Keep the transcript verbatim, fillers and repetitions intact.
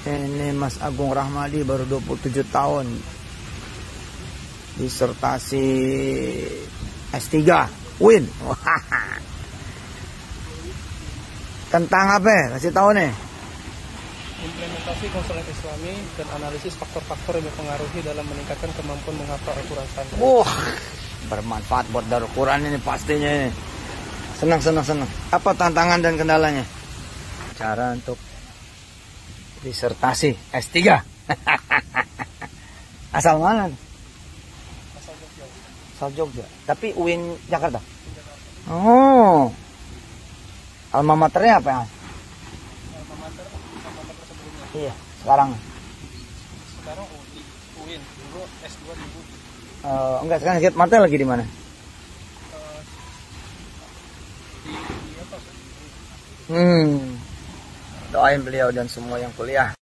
Ini Mas Agung Rahmadi baru dua puluh tujuh tahun. Disertasi S tiga U I N. Tentang apa? Kasih tahu nih. Implementasi konseling Islami dan analisis faktor-faktor yang mempengaruhi dalam meningkatkan kemampuan menghafal Al-Quran. Wah, bermanfaat buat Darul Quran ini pastinya ini. Senang, senang, senang. Apa tantangan dan kendalanya? Cara untuk disertasi S tiga. Asal mana? Asal Jogja. Asal Jogja. Tapi U I N Jakarta. Oh. Alma maternya apa ya? Alma mater, alma mater sebelumnya. Iya, sekarang. Sekarang U I N, dulu S dua di U I N. Uh, enggak, sekarang lihat mater lagi di mana? Uh, di, di apa? Hmm. Doain beliau dan semua yang kuliah.